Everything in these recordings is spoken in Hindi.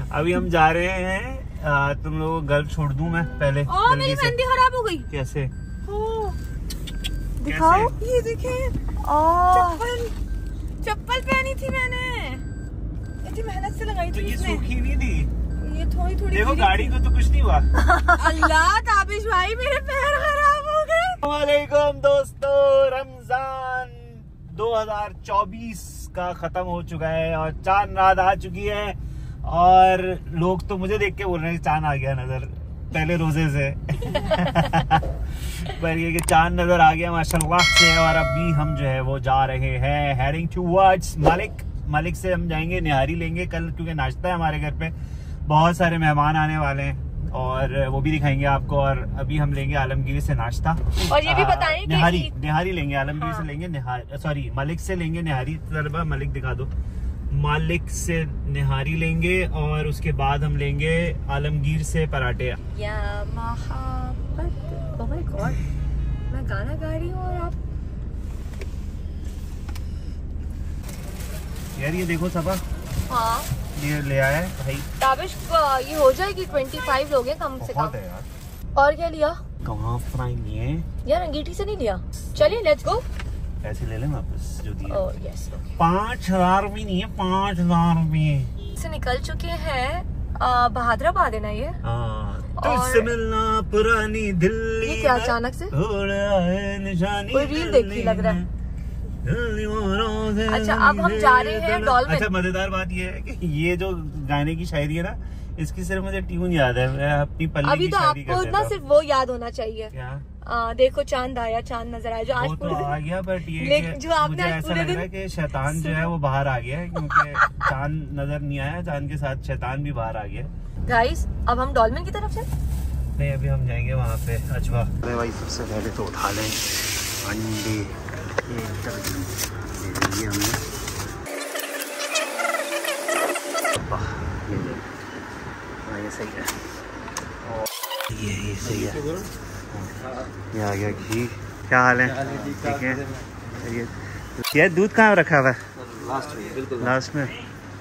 अभी हम जा रहे हैं, तुम लोगों को घर छोड़ दूं मैं पहले। मेरी मेहंदी खराब हो गई। कैसे? दिखाओ, ये देखें, चप्पल पहनी थी मैंने, इतनी मेहनत से लगाई थी। ये सूखी नहीं थी, ये थोड़ी थोड़ी। देखो गाड़ी को तो कुछ नहीं हुआ। अल्लाह ताबिश भाई, मेरे पैर खराब हो गए। वालेकुम दोस्तों, रमजान 2024 का खत्म हो चुका है और चांद रात आ चुकी है और लोग तो मुझे देख के बोल रहे हैं चांद आ गया नजर पहले रोजे से। पर ये कि चांद नजर आ गया माशाल्लाह से। और अभी हम जो है वो जा रहे हैं हेडिंग टुवर्ड्स मलिक से हम जाएंगे, निहारी लेंगे कल, क्योंकि नाश्ता है हमारे घर पे, बहुत सारे मेहमान आने वाले हैं और वो भी दिखाएंगे आपको। और अभी हम लेंगे आलमगीर से नाश्ता, और ये भी बताएं कि निहारी लेंगे, आलमगीर से लेंगे सॉरी मलिक से लेंगे निहारी। तलबा मलिक दिखा दो, मालिक से निहारी लेंगे और उसके बाद हम लेंगे आलमगीर से पराठे। या मोहब्बत, ओह माय गॉड, मैं गाना गा रही हूँ और आप। यार ये देखो सबा, हाँ ये ले आया है भाई। ताबिश ये हो जाएगी 25 लोग हैं कम से कम। है यार। और क्या लिया? कहाँ फ्राई नहीं है यार, अंगीठी से नहीं लिया। चलिए लेट्स गो। पैसे ले लें वापस जो दिए। ओह यस, 5000 भी नहीं है, 5000 रुपये से निकल चुके हैं। बहादुराबाद है ना ये? तुझसे मिलना पुरानी दिल्ली। ये क्या अचानक से कोई रील देखी लग रहा है। अच्छा, अब हम जा रहे हैं डॉल्फिन। अच्छा, मजेदार बात ये है कि ये जो गाने की शायरी है ना, इसकी सिर्फ मुझे ट्यून याद है, मैं अपनी पल्ली अभी की तो शायरी आपको ना सिर्फ वो याद होना चाहिए। क्या? देखो चांद आया, चांद नजर आया, जो आज तो आ गया, बट ये जो आपने मुझे ऐसा लग रहा है कि शैतान जो है वो बाहर आ गया है, क्योंकि चांद नजर नहीं आया, चांद के साथ शैतान भी बाहर आ गया। गाइस, अब हम डॉल्फिन की तरफ से नहीं, अभी हम जाएंगे वहाँ पे अजवा। अरे भाई, सबसे पहले तो उठा लें अंडे, ये हमने ये सही है, ये सही है। ये आ गया घी। क्या हाल है? ठीक है। ये दूध कहाँ रखा हुआ है? लास्ट में।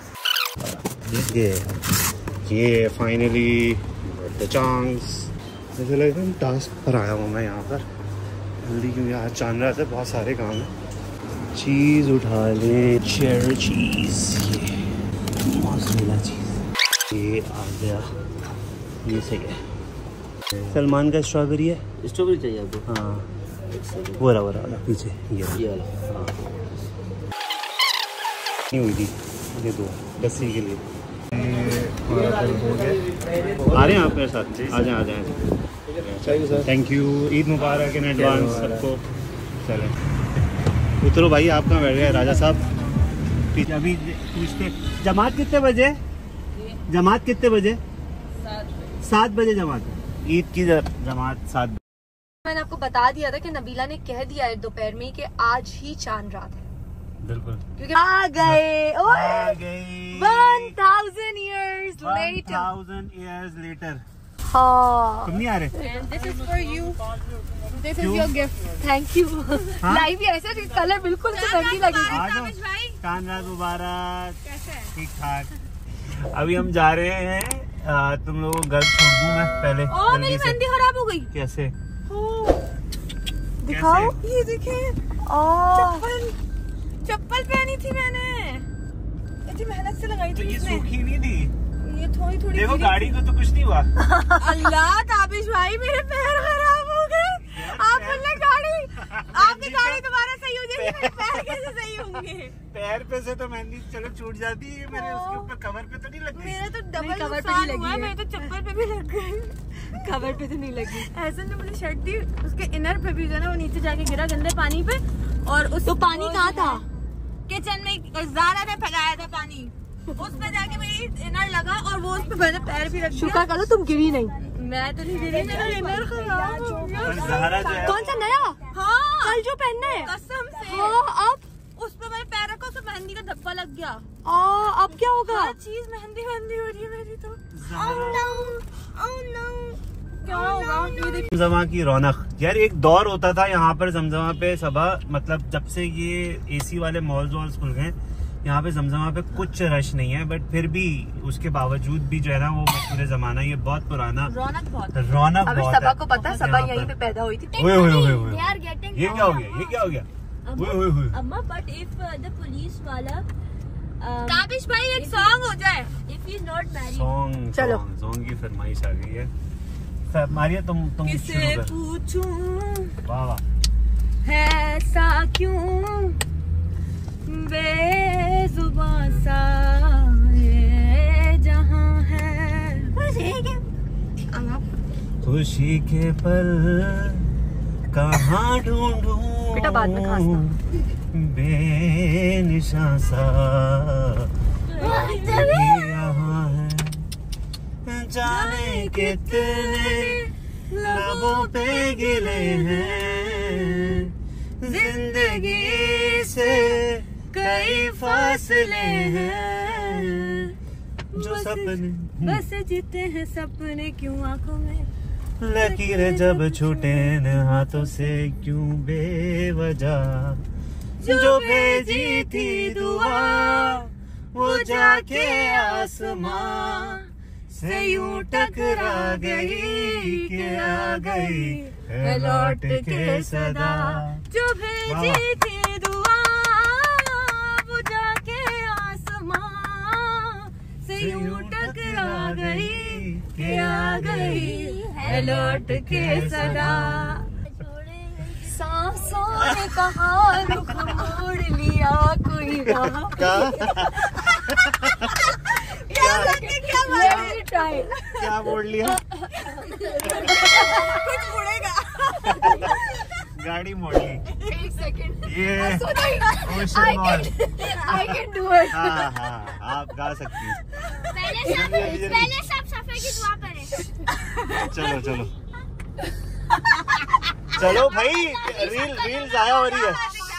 ये फाइनली द चांस। मुझे लग रहा है टास्क पर आया हूँ मैं यहाँ पर जल्दी, क्योंकि आज चांद रात है, बहुत सारे काम है। चीज़ उठा ले, चेडर चीज़, ये मॉज़रेला चीज़, ये आ गया, ये सही है। सलमान का स्ट्रॉबेरी है, स्ट्रॉबेरी चाहिए आपको? हाँ, वो रहा पीछे, ये वाला। हाँ, नहीं हुई थी, ये दो लस्सी के लिए। आ रहे हैं आप मेरे साथ? आ जाएं। Thank you, Eid Mubarak in advance सबको। चलें, उतरो भाई, आप कहाँ बैठ गए राजा साहब? अभी पूछते जमात कितने बजे? 7 बजे जमात है, ईद की जमात 7 बजे। मैंने आपको बता दिया था कि नबीला ने कह दिया है दोपहर में कि आज ही चांद रात है। बिल्कुल, क्योंकि आ गए 1000 years later। हाँ, तुम नहीं आ रहे? This is for you. This is your gift. Thank you. Live ऐसे कलर बिल्कुल से ठंडी लगेगी। चांद रात मुबारक। ठीक ठाक। अभी हम जा रहे हैं, तुम लोगों को घर छोड़ दूं मैं पहले। मेरी मेहंदी खराब हो गई। कैसे? दिखाओ, ये देखें, चप्पल पहनी थी मैंने, इतनी मेहनत से लगाई थी। ये सूखी नहीं थी, ये थोड़ी थोड़ी। देखो गाड़ी को तो कुछ नहीं हुआ। अल्लाह ताबिश भाई, मेरे पैर खराब हो गए। आप बोलने आपकी गाड़ी दोबारा सही हो जाएगी, मेरे पैर कैसे सही होंगे? पैर पे से तो मेहंदी चलो छूट जाती है, मेरे उसके ऊपर कवर पे तो नहीं लग गई। मेरा तो डबल कवर पे नहीं लगी है, मेरे तो चप्पल पे भी लग गई, कवर पे तो नहीं लगी। ऐसे ने मुझे शर्ट दी, उसके इनर पे भी जो है ना वो नीचे जाके गिरा गंदे पानी पे। और उस तो पानी कहाँ था? किचन में ज़ारा ने फैलाया था पानी, उस पे जाके मेरी इनर लगा और वो उस पे मैंने पैर भी रख दिया। शुक्र करो तुम गिरी नहीं। मैं तो नहीं गिरी, मेरा इनर खराब हो गया। कौन सा नया? हाँ, कल जो पहनना है। कसम से। हाँ, अब उस पे मैंने पैर रखा, उसमें मेहंदी का धब्बा लग गया। अब क्या होगा? हर चीज मेहंदी हो रही है मेरी तो। क्या होगा? जमजमा की रौनक यार, एक दौर होता था यहाँ पर जमजमा पे सबा, मतलब जब से ये एसी वाले मॉल्स वॉल्स खुल गए यहाँ पे जमजमा पे कुछ रश नहीं है, बट फिर भी उसके बावजूद भी जो है ना वो मशहूर जमाना, ये बहुत पुराना रौनक बहुत है। सबा को पता, सबा यहीं पे पैदा हुई थी। ये क्या हो गया? अम्मा बट इफ द पुलिस वाला काबिश भाई एक सॉन्ग हो जाए। If he is not married song की फरमाइश आ गई है। मारिया तुम किसे पूछूं वाह वाह ऐसा क्यों बेजुबां सा ये जहां है। खुशी के पल कहाँ ढूंढूं बेटा बाद में खाना बेनिशां सा यहाँ है, जाने कितने लबों पे गिले हैं, जिंदगी से कई फासले हैं, जो सपने बस जीते हैं सपने क्यों आंखों में, लकीरें जब छूटे न हाथों से क्यों बेवजह, जो भेजी थी दुआ वो जाके आसमां से यूं टकरा गई कि आ गई है लौट के सदा, जो भेजी थी दुआ वो जाके आसमां से यूं टकरा गई कि आ गई है लौट के सदा। सांसों ने कहा रुख मोड़ लिया कोई राह। क्या मोड़ लिया? कुछ मुड़ेगा। गाड़ी मोड़ ली। एक सेकंड ये I can do it। हाँ आप गा सकती हैं। पहले सब सफे की दुआ करें। चलो चलो भाई, रील जाया हो रही है।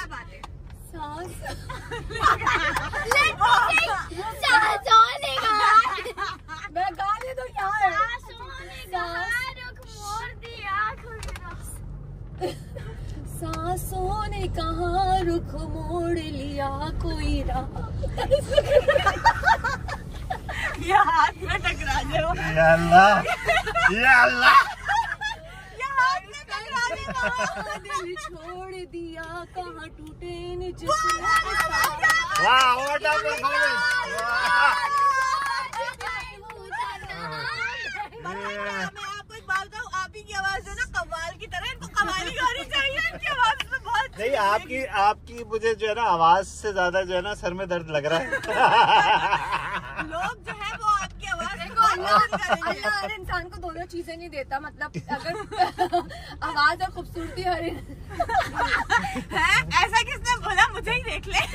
मैं गाने तो यार सांसों ने कहा रुख मोड़ लिया कोई राह। ये हाथ में टकरा जाओ। या अल्लाह दिल छोड़ दिया कहाँ टूटे न वाह व्हाट अ परफॉर्मेंस। मैं आपको एक बात बताऊं, आप ही की आवाज है ना कव्वाल की तरह, इनको कव्वाली गानी चाहिए। इनकी आवाज में बहुत नहीं, आपकी मुझे जो है ना आवाज से ज्यादा जो है ना सर में दर्द लग रहा है। लोग जो है वो आपकी आवाज को अल्लाह हर इंसान को दोनों चीजें नहीं देता, मतलब अगर आवाज और खूबसूरती हर है, ऐसा किसने बोला? मुझे ही देख ले।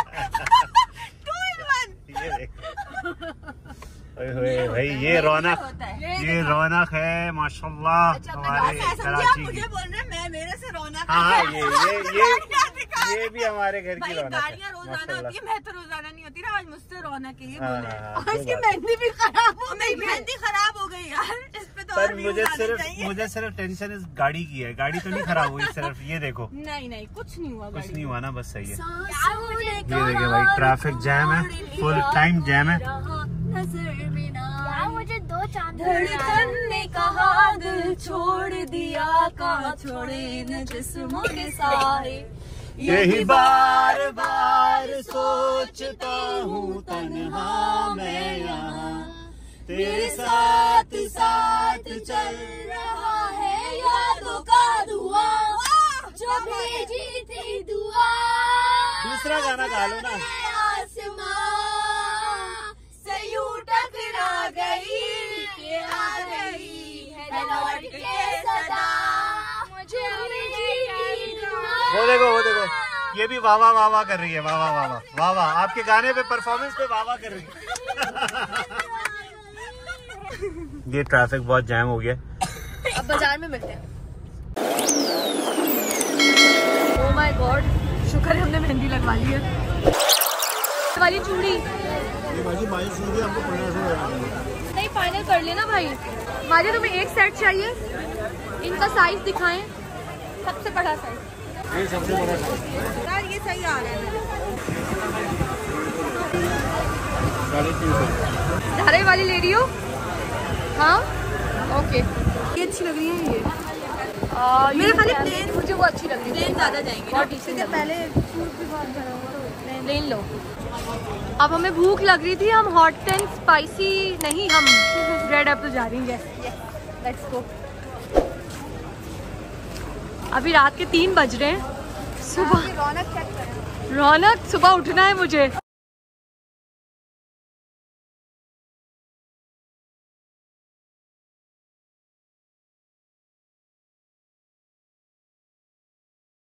2 in 1। भाई ये रौनक है माशाल्लाह। हमारे कराची मुझे बोल रहे हैं मेरे से रौनक। हाँ ये भी हमारे घर की रौनक है। गाड़ियाँ रोजाना होती है, मैं तो रोजाना नहीं होती ना, आज मुझसे रौनक है ये हाँ, बोले। हाँ, और इसकी मेहंदी भी खराब हो गई। मेहंदी खराब हो गई यार, इस पे तो पर मुझे सिर्फ टेंशन इस गाड़ी की है। गाड़ी तो नहीं खराब हुई, सिर्फ ये देखो। नहीं कुछ नहीं हुआ, कुछ नहीं हुआ ना, बस सही है। ये देखिए भाई ट्रैफिक जैम है, फुल टाइम जैम है। यार मुझे 2 चांद धड़कन ने कहा दिल छोड़ दिया कहाँ छोड़े इन जिस्मों के साए। यही बार बार सोचता हूँ तन्हा मैं यहाँ, तेरे साथ साथ चल रहा है यादों का धुआं, जो भेजी थी दुआ दूसरा गाना गा लो ना। आसमां से यूं टकरा गई कि आ गई है लौट के सदा, मुझे भेजी थी दुआ। वो देखो ये भी वाह वाह कर रही है। वाह आपके गाने पे परफॉर्मेंस पे वाह कर रही है। ये ट्रैफिक बहुत जैम हो गया। अब बाजार में मिलते हैं। ओह माय गॉड, शुक्र है हमने मेहंदी लगवा ली है। वाली चूड़ी नहीं, फाइनल कर लेना भाई। मारिया तुम्हें एक सेट चाहिए, इनका साइज दिखाएं। सबसे बड़ा साइज ये सबसे बड़ा साइज यार, ये सही आ रहा है। 350। धारे वाली ले रही हो? हाँ ओके, ये अच्छी लग रही है ये। मेरे खाली प्लेन, मुझे वो अच्छी लग रही है, प्लेन ज़्यादा जाएंगे बहुत डिसेंट। पहले सूट भी बहुत भरा हुआ, प्लेन लो। अब हमें भूख लग रही थी, हम हॉट एंड स्पाइसी नहीं, हम रेड एप्पल जा रही हैं। Let's go. अभी रात के 3 बज रहे हैं। सुबह रौनक सुबह उठना है मुझे।